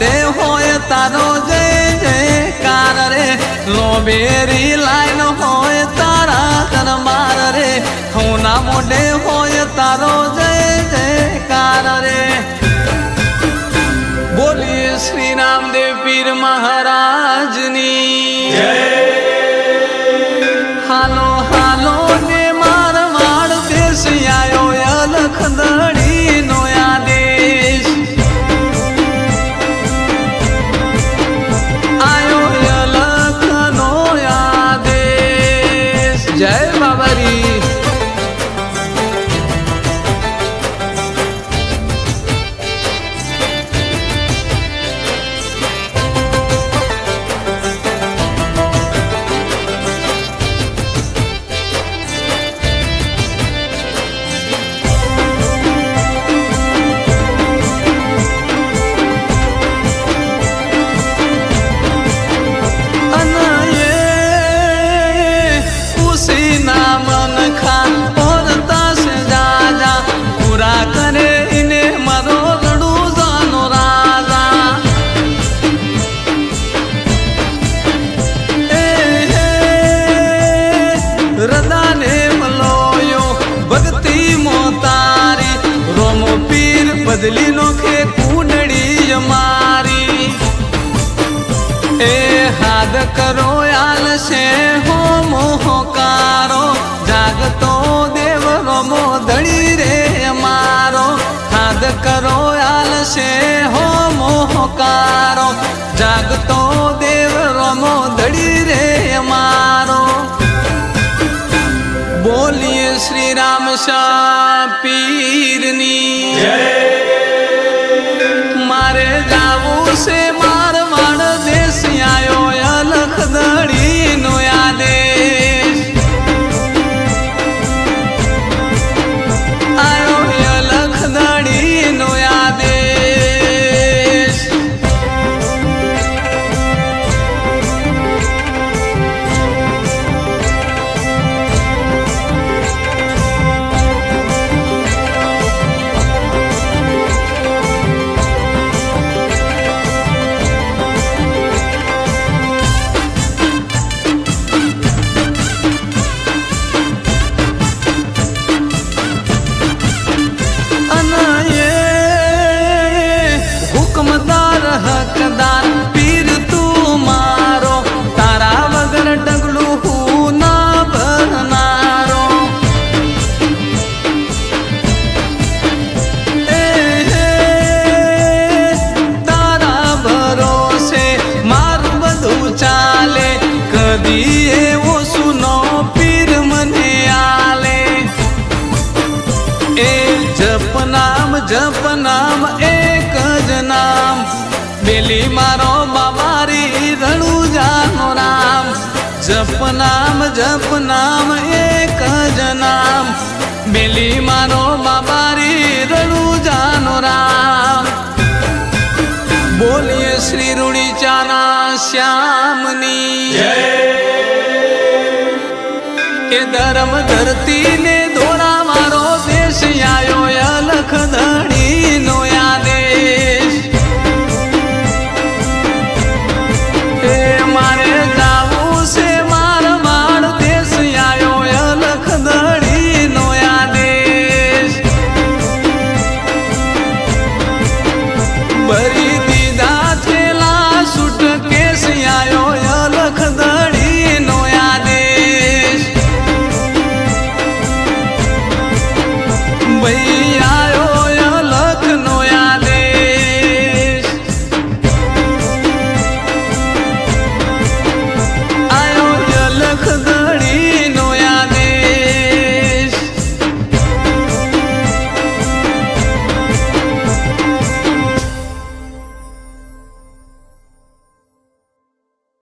मोढे होय तारो जय जयकार रे लोबेरी लाइन होय तारा दरबार रे होना मोढे होय तारो जय जयकार रे। बोलिए श्री रामदेव पीर महाराज नी जय। हालो हालो ने मारवाड़ देश आयो अलखदड़ी नो आदेश आयो अलख नो आदेश। जय बाबरी। बदली नोखे कूनड़ी मारी ए हाथ करो आल से हो मोहकारो जागतो देव रोमो धड़ी रे मारो। हाथ करो आल से हो मोहकारो जागतो देव रोमो धड़ी रे मारो। बोलिए श्री राम शाह पीरनी जय। मारे जावू से मारवाड़ देश आयो अलखदड़ी नो आदेश आयो अलखदड़ी नो आदेश। हकदार पीर तू मारो तारा वगर डगलू हूँ ना भरनारो। तारा भरोसे मार बधु चाले कदी वो सुनो पीर मने आले। ए जप नाम एक ज नाम बेली मारो बाबारी रणु जानो राम। जप नाम एक ज नाम बेली मारो बाबारी रणु जानो राम। बोलिए श्री रुणी चाना श्यामनी जय। के धर्म धरती ने